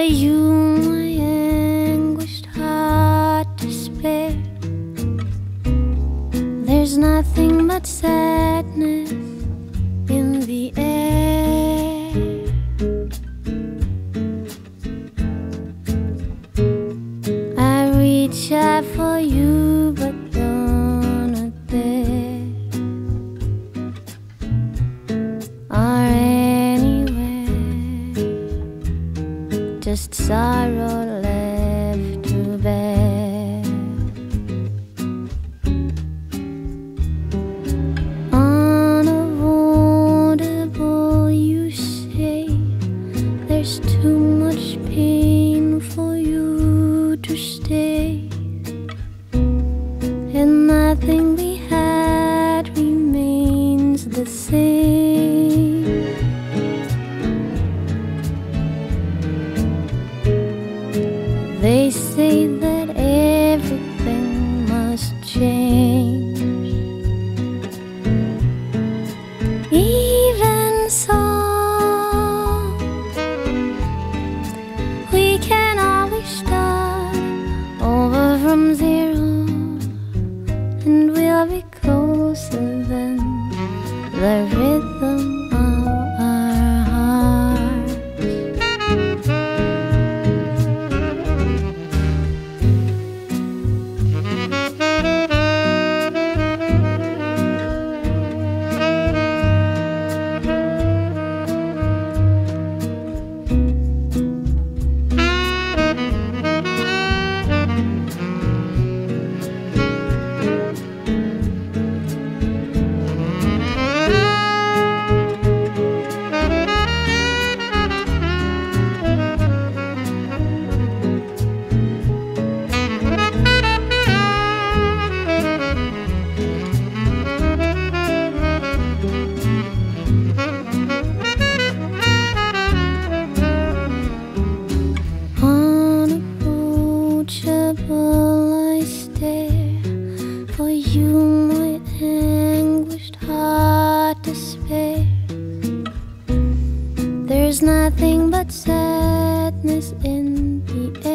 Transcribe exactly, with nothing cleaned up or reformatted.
you, my anguished heart despair. There's nothing but sadness in the air. I reach out for you, but you're not there, or anywhere, just sorrow left to bear. Unavoidable, you say, there's too much pain for you to stay, and nothing we had remains the same. They say that everything must change. Even so, we can always start over from zero, and we'll be closer than the rhythm of our hearts. Unapproachable, I stare for you, my anguished heart despair. There's nothing but sadness in the air.